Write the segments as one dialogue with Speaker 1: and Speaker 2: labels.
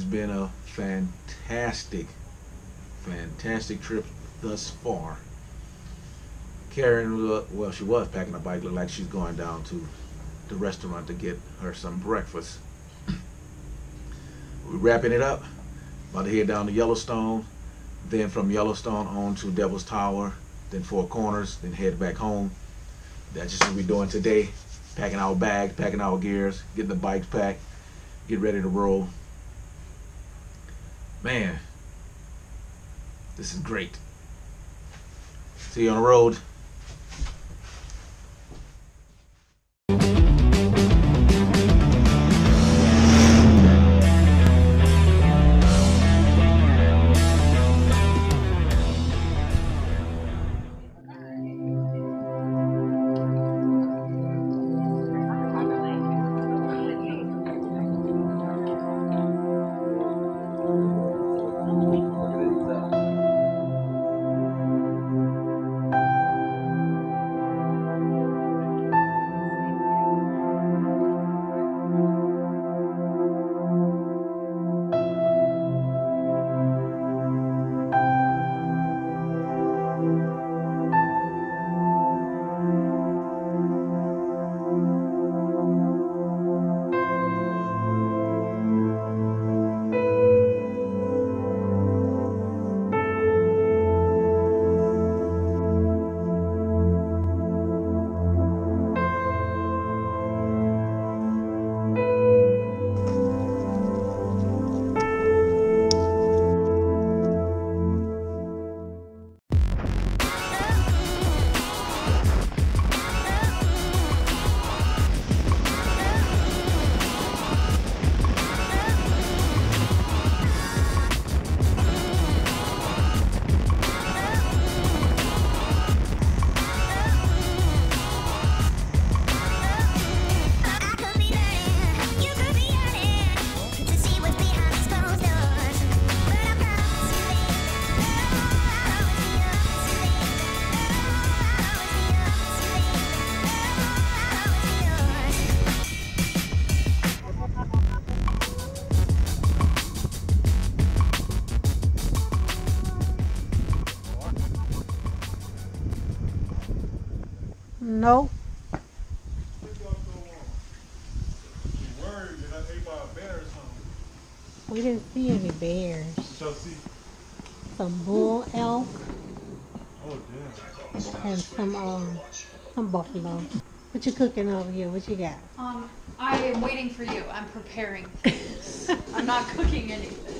Speaker 1: It's been a fantastic trip thus far. Karen, well, she was packing a bike. Looked like she's going down to the restaurant to get her some breakfast. We're wrapping it up. About to head down to Yellowstone, then from Yellowstone on to Devil's Tower, then Four Corners, then head back home. That's just what we're doing today. Packing our bags, packing our gears, getting the bikes packed, get ready to roll. Man, this is great. See you on the road.
Speaker 2: No. We didn't see any bears. Some bull elk.
Speaker 3: Oh, damn.
Speaker 2: And some buffalo. What you cooking over here? What you got?
Speaker 4: I am waiting for you. I'm preparing things. I'm not cooking anything.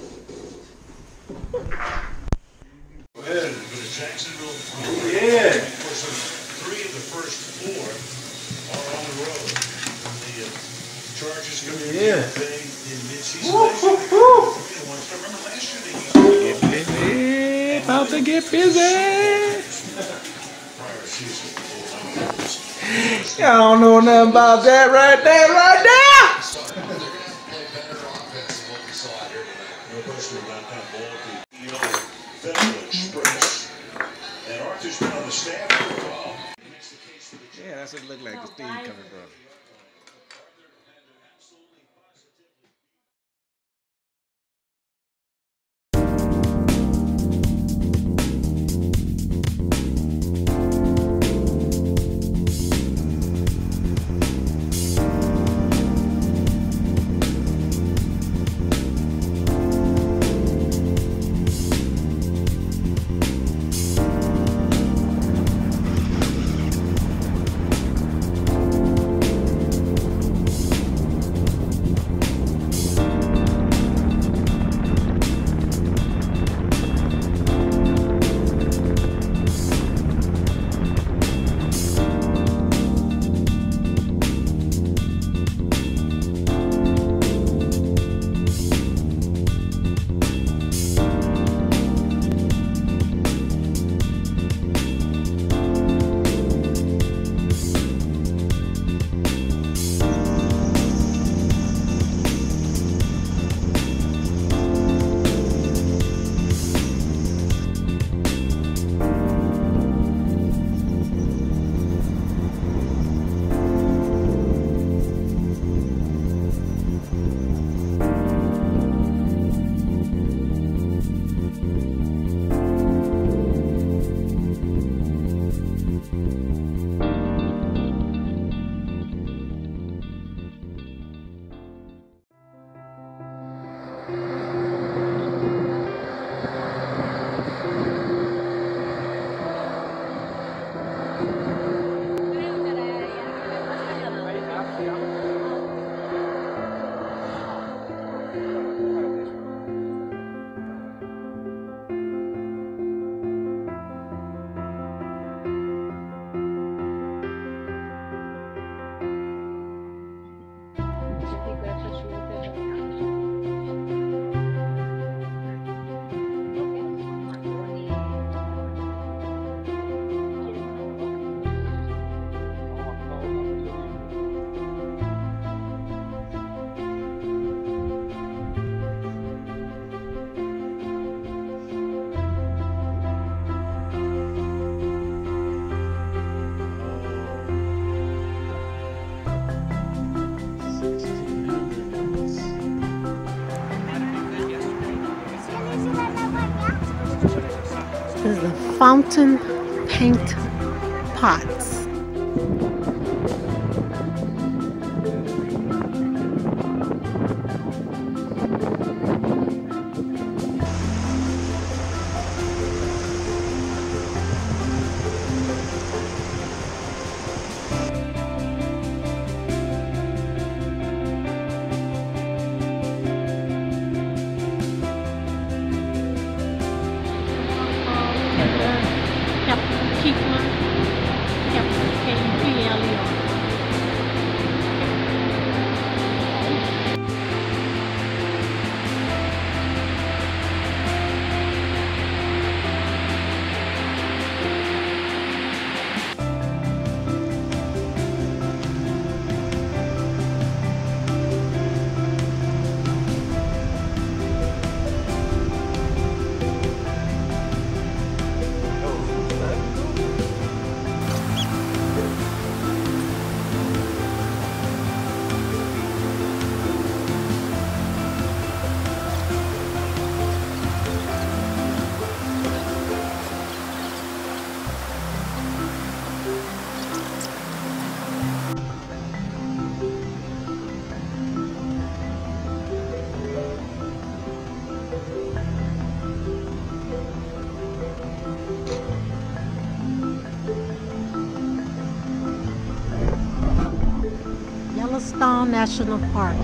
Speaker 3: Go ahead, go to Jacksonville.
Speaker 1: Yeah.
Speaker 3: Three of the first four are on the road. The charges coming in in mid-season. Remember last year they used to
Speaker 1: Get busy. About to get busy.
Speaker 3: prior season.
Speaker 1: Y'all don't know nothing about that right there, right there.
Speaker 3: No question about that ball. Federal Express. And Arthur's been on the staff for a while.
Speaker 1: Yeah, that's what it looked like. The steam coming from.
Speaker 2: This is the fountain paint pots. Yellowstone National Park.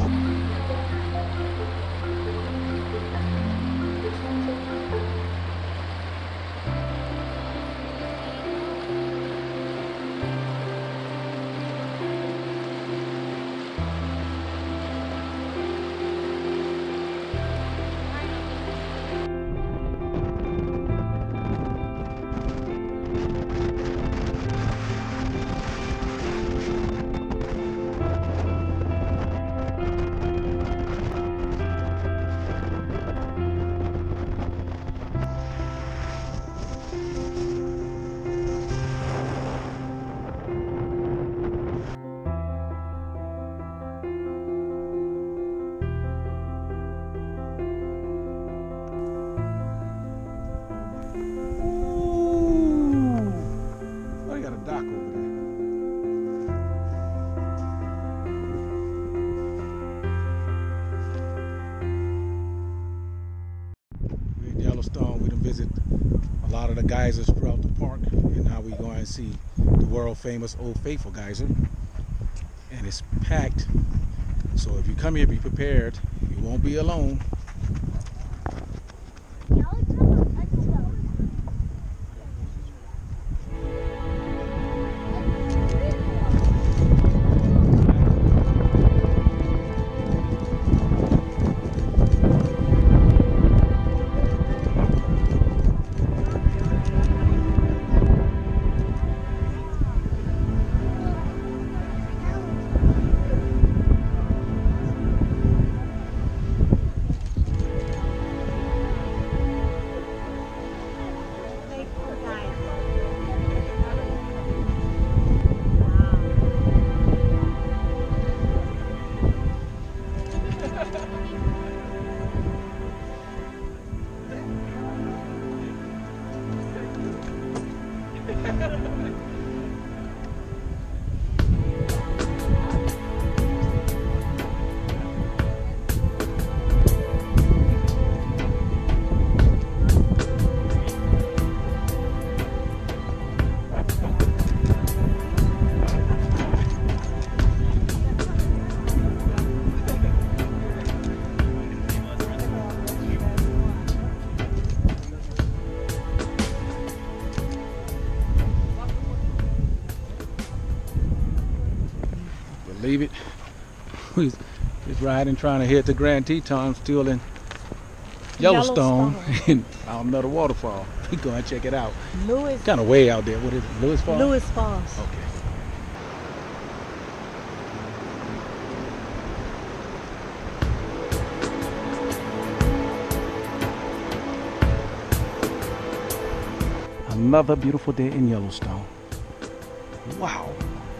Speaker 1: Yellowstone, we done visit a lot of the geysers throughout the park, and now we go and see the world famous Old Faithful Geyser, and it's packed. So if you come here, be prepared. You won't be alone. Believe it, we just riding trying to hit the Grand Teton, still in Yellowstone. And I don't know the waterfall. We go and check it out.
Speaker 2: Lewis.
Speaker 1: Kind of way out there. What is it? Lewis Falls?
Speaker 2: Lewis Falls.
Speaker 1: Okay. Another beautiful day in Yellowstone. Wow.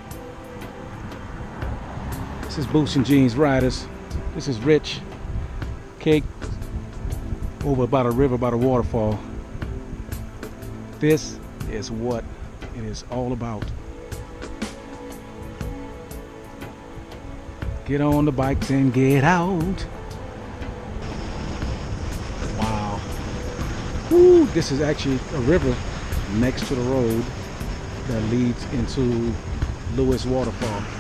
Speaker 1: This is Boots and Jeans Riders. This is Rich. Cake over by the river, by the waterfall.
Speaker 5: This is what it is all about. Get on the bikes and get out. Wow. Woo, this is actually a river next to the road that leads into Lewis Waterfall.